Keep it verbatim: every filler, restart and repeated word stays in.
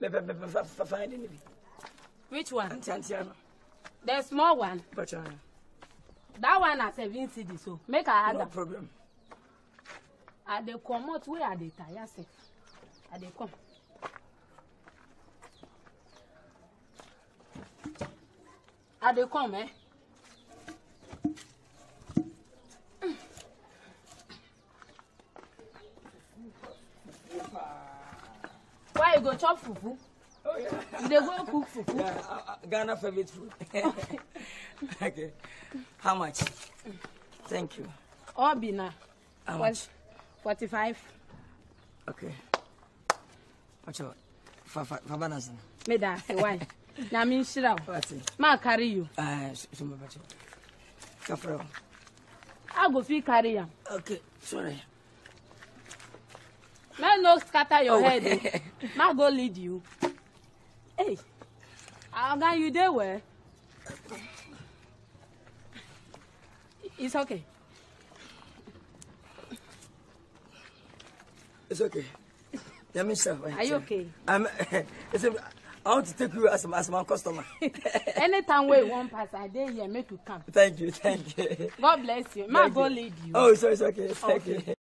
Find any. Which one? Antiano. The small one. But uh, that one at seven C D. So make a other no problem. At the come out where are they tired? At the come. At the come, eh? Why you go chop fufu? Oh yeah. You dey go cook fufu? Yeah, uh, uh, Ghana favorite food. Okay. How much? Thank you. All be now. How much? Forty-five. Okay. Watch out. For for for bananas. Me da say why? Na me shira. What's it? Ma carry you. Ah, so my bacho. Kafro. I go fit carry am. Okay. Sorry. May no scatter your Oh. head. Ma go lead you. Hey. Oga, you dey well? It's okay. It's okay. Let me serve. Are you okay? I'm. It's a, I want to take you as, as my customer. Anytime we one pass, I dey here make you come. Thank you. Thank you. God bless you. Ma Thank go you. lead you. Oh, so it's okay. It's okay. Okay.